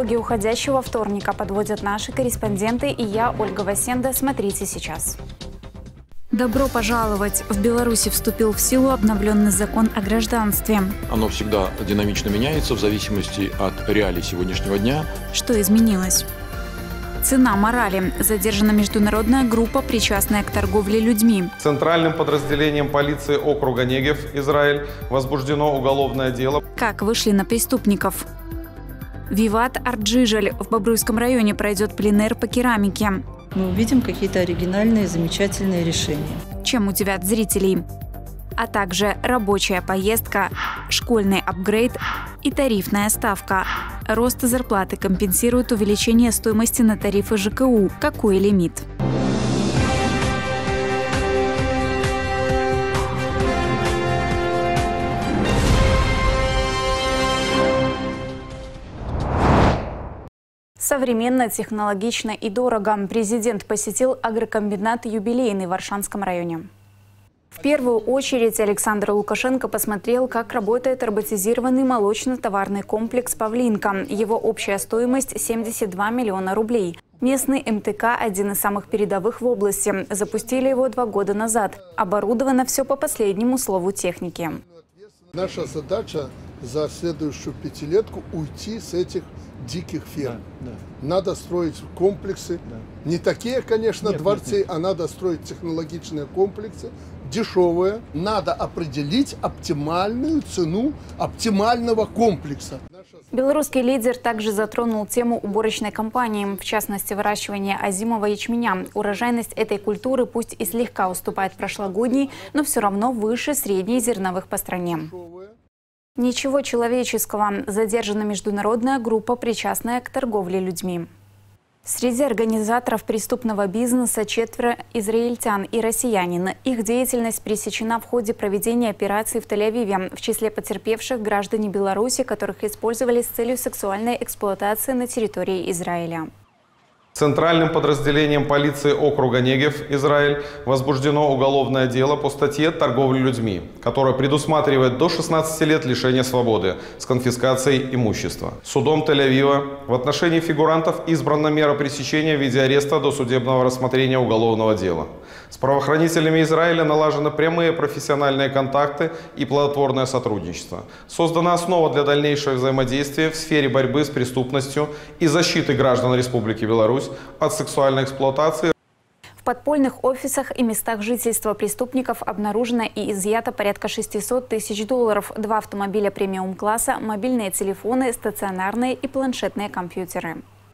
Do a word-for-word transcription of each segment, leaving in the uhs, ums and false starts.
Итоги уходящего вторника подводят наши корреспонденты и я, Ольга Васенда. Смотрите сейчас. Добро пожаловать! В Беларуси вступил в силу обновленный закон о гражданстве. Оно всегда динамично меняется в зависимости от реалий сегодняшнего дня. Что изменилось? Цена морали. Задержана международная группа, причастная к торговле людьми. Центральным подразделением полиции округа Негев, Израиль, возбуждено уголовное дело. Как вышли на преступников? Виват Арджижаль. В Бобруйском районе пройдет пленэр по керамике. Мы увидим какие-то оригинальные, замечательные решения. Чем удивят зрителей? А также рабочая поездка, школьный апгрейд и тарифная ставка. Рост зарплаты компенсирует увеличение стоимости на тарифы ЖКУ. Какой лимит? Современно, технологично и дорого. Президент посетил агрокомбинат «Юбилейный» в Аршанском районе. В первую очередь Александр Лукашенко посмотрел, как работает роботизированный молочно-товарный комплекс «Павлинка». Его общая стоимость – семьдесят два миллиона рублей. Местный эм тэ ка – один из самых передовых в области. Запустили его два года назад. Оборудовано все по последнему слову техники. Наша задача за следующую пятилетку уйти с этих диких ферм. Да, да. Надо строить комплексы. Да. Не такие, конечно, нет, дворцы, нет, нет. а надо строить технологичные комплексы, дешевые. Надо определить оптимальную цену оптимального комплекса. Белорусский лидер также затронул тему уборочной кампании, в частности, выращивания озимого ячменя. Урожайность этой культуры пусть и слегка уступает прошлогодней, но все равно выше средней зерновых по стране. Ничего человеческого. Задержана международная группа, причастная к торговле людьми. Среди организаторов преступного бизнеса четверо израильтян и россиянин. Их деятельность пресечена в ходе проведения операции в Тель-Авиве. В числе потерпевших граждане Беларуси, которых использовали с целью сексуальной эксплуатации на территории Израиля. Центральным подразделением полиции округа Негев, Израиль, возбуждено уголовное дело по статье «Торговля людьми», которое предусматривает до шестнадцати лет лишения свободы с конфискацией имущества. Судом Тель-Авива в отношении фигурантов избрана мера пресечения в виде ареста до судебного рассмотрения уголовного дела. С правоохранителями Израиля налажены прямые профессиональные контакты и плодотворное сотрудничество. Создана основа для дальнейшего взаимодействия в сфере борьбы с преступностью и защиты граждан Республики Беларусь от сексуальной эксплуатации. В подпольных офисах и местах жительства преступников обнаружено и изъято порядка шестисот тысяч долларов, два автомобиля премиум-класса, мобильные телефоны, стационарные и планшетные компьютеры.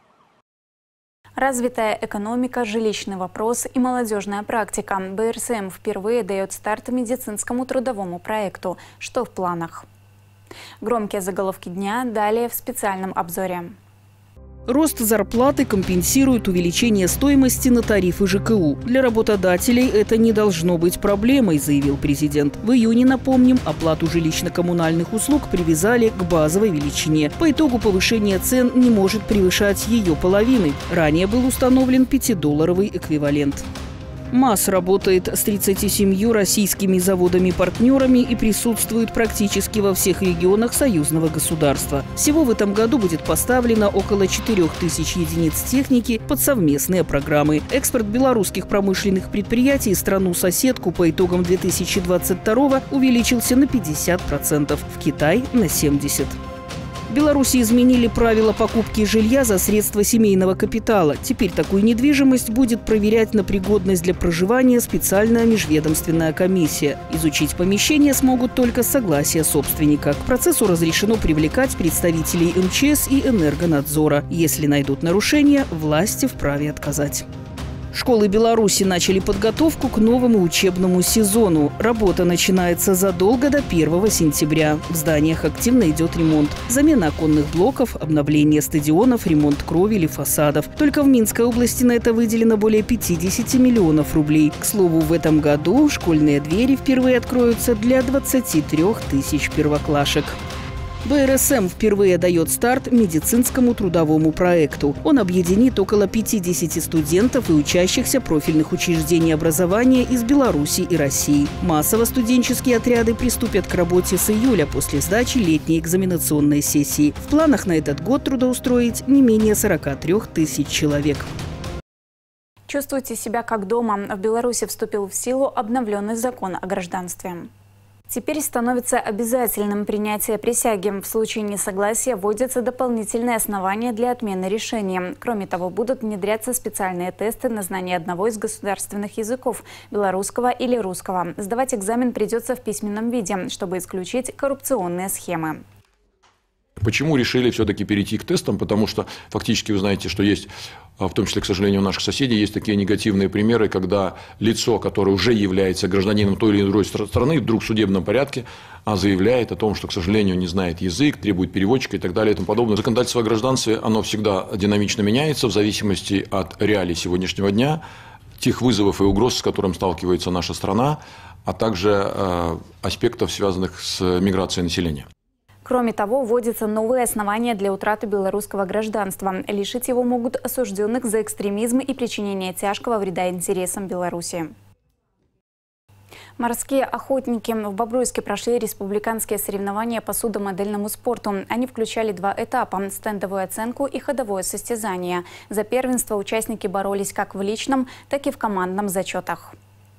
Развитая экономика, жилищный вопрос и молодежная практика. бэ эр эс эм впервые дает старт медицинскому трудовому проекту. Что в планах? Громкие заголовки дня далее в специальном обзоре. Рост зарплаты компенсирует увеличение стоимости на тарифы ЖКУ. Для работодателей это не должно быть проблемой, заявил президент. В июне, напомним, оплату жилищно-коммунальных услуг привязали к базовой величине. По итогу повышение цен не может превышать ее половины. Ранее был установлен пятидолларовый эквивалент. МАЗ работает с тридцатью семью российскими заводами-партнерами и присутствует практически во всех регионах союзного государства. Всего в этом году будет поставлено около четырёх тысяч единиц техники под совместные программы. Экспорт белорусских промышленных предприятий в страну-соседку по итогам две тысячи двадцать второго увеличился на пятьдесят процентов, в Китай – на семьдесят процентов. В Беларуси изменили правила покупки жилья за средства семейного капитала. Теперь такую недвижимость будет проверять на пригодность для проживания специальная межведомственная комиссия. Изучить помещение смогут только с согласия собственника. К процессу разрешено привлекать представителей эм че эс и Энергонадзора. Если найдут нарушения, власти вправе отказать. Школы Беларуси начали подготовку к новому учебному сезону. Работа начинается задолго до первого сентября. В зданиях активно идет ремонт. Замена оконных блоков, обновление стадионов, ремонт кровели, фасадов. Только в Минской области на это выделено более пятидесяти миллионов рублей. К слову, в этом году школьные двери впервые откроются для двадцати трёх тысяч первоклашек. бэ эр эс эм впервые дает старт медицинскому трудовому проекту. Он объединит около пятидесяти студентов и учащихся профильных учреждений образования из Беларуси и России. Массово студенческие отряды приступят к работе с июля после сдачи летней экзаменационной сессии. В планах на этот год трудоустроить не менее сорока трёх тысяч человек. Чувствуйте себя как дома. В Беларуси вступил в силу обновленный закон о гражданстве. Теперь становится обязательным принятие присяги. В случае несогласия вводятся дополнительные основания для отмены решения. Кроме того, будут внедряться специальные тесты на знание одного из государственных языков – белорусского или русского. Сдавать экзамен придется в письменном виде, чтобы исключить коррупционные схемы. Почему решили все-таки перейти к тестам? Потому что фактически вы знаете, что есть, в том числе, к сожалению, у наших соседей, есть такие негативные примеры, когда лицо, которое уже является гражданином той или другой страны, вдруг в судебном порядке заявляет о том, что, к сожалению, не знает язык, требует переводчика и так далее и тому подобное. Законодательство о гражданстве, оно всегда динамично меняется в зависимости от реалий сегодняшнего дня, тех вызовов и угроз, с которыми сталкивается наша страна, а также э, аспектов, связанных с миграцией населения. Кроме того, вводятся новые основания для утраты белорусского гражданства. Лишить его могут осужденных за экстремизм и причинение тяжкого вреда интересам Беларуси. Морские охотники в Бобруйске прошли республиканские соревнования по судомодельному спорту. Они включали два этапа – стендовую оценку и ходовое состязание. За первенство участники боролись как в личном, так и в командном зачетах.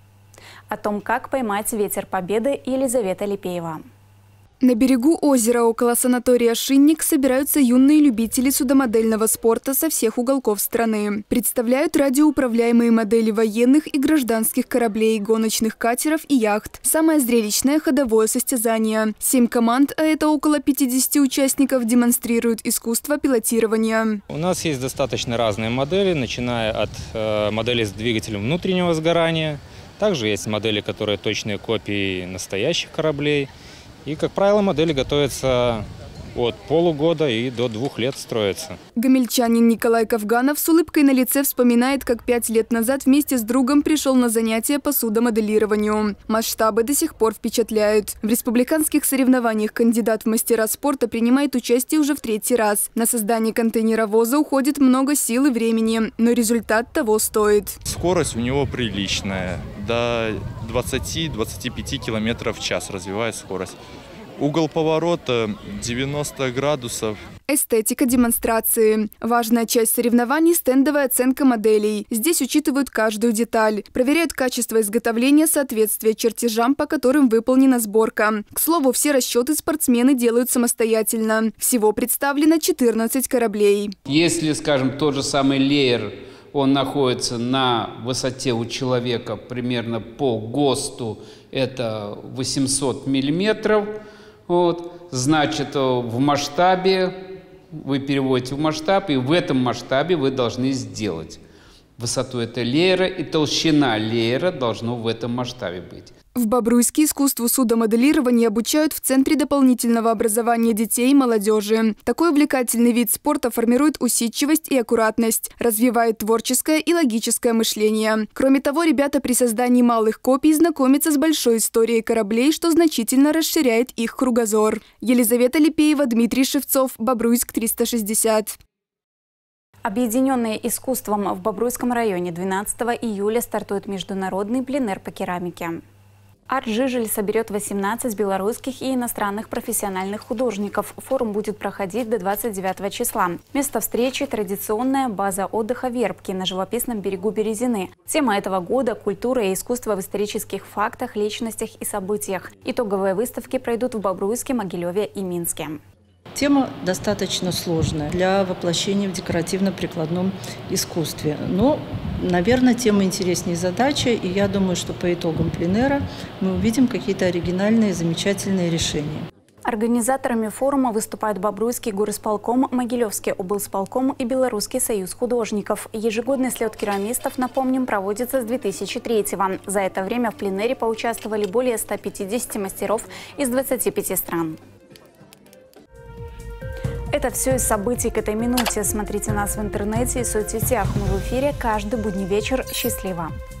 О том, как поймать ветер победы, Елизавета Липеева. На берегу озера около санатория «Шинник» собираются юные любители судомодельного спорта со всех уголков страны. Представляют радиоуправляемые модели военных и гражданских кораблей, гоночных катеров и яхт. Самое зрелищное ходовое состязание. Семь команд, а это около пятидесяти участников, демонстрируют искусство пилотирования. У нас есть достаточно разные модели, начиная от э, модели с двигателем внутреннего сгорания. Также есть модели, которые точные копии настоящих кораблей. И, как правило, модели готовятся от полугода и до двух лет строятся. Гомельчанин Николай Ковганов с улыбкой на лице вспоминает, как пять лет назад вместе с другом пришел на занятия по судомоделированию. Масштабы до сих пор впечатляют. В республиканских соревнованиях кандидат в мастера спорта принимает участие уже в третий раз. На создание контейнеровоза уходит много сил и времени, но результат того стоит. Скорость у него приличная. До двадцати-двадцати пяти километров в час развивает скорость. Угол поворота девяносто градусов. Эстетика демонстрации. Важная часть соревнований – стендовая оценка моделей. Здесь учитывают каждую деталь. Проверяют качество изготовления, соответствие чертежам, по которым выполнена сборка. К слову, все расчеты спортсмены делают самостоятельно. Всего представлено четырнадцать кораблей. Если, скажем, тот же самый леер, он находится на высоте у человека примерно по ГОСТу, это восемьсот миллиметров. Вот, значит, в масштабе, вы переводите в масштаб, и в этом масштабе вы должны сделать. Высоту этого леера и толщина леера должно в этом масштабе быть. В Бобруйске искусству судомоделирования обучают в Центре дополнительного образования детей и молодежи. Такой увлекательный вид спорта формирует усидчивость и аккуратность, развивает творческое и логическое мышление. Кроме того, ребята при создании малых копий знакомятся с большой историей кораблей, что значительно расширяет их кругозор. Елизавета Липеева, Дмитрий Шевцов, Бобруйск триста шестьдесят. Объединенные искусством в Бобруйском районе двенадцатого июля стартует международный пленэр по керамике. Арт-Жижель соберет восемнадцать белорусских и иностранных профессиональных художников. Форум будет проходить до двадцать девятого числа. Место встречи – традиционная база отдыха Вербки на живописном берегу Березины. Тема этого года – культура и искусство в исторических фактах, личностях и событиях. Итоговые выставки пройдут в Бобруйске, Могилеве и Минске. Тема достаточно сложная для воплощения в декоративно-прикладном искусстве. Но, наверное, тема интереснее задача, и я думаю, что по итогам пленэра мы увидим какие-то оригинальные, замечательные решения. Организаторами форума выступают Бобруйский горисполком, Могилевский облсполком и Белорусский союз художников. Ежегодный слет керамистов, напомним, проводится с две тысячи третьего. За это время в пленэре поучаствовали более ста пятидесяти мастеров из двадцати пяти стран. Это все из событий к этой минуте. Смотрите нас в интернете и соцсетях. Мы в эфире каждый будний вечер. Счастливо!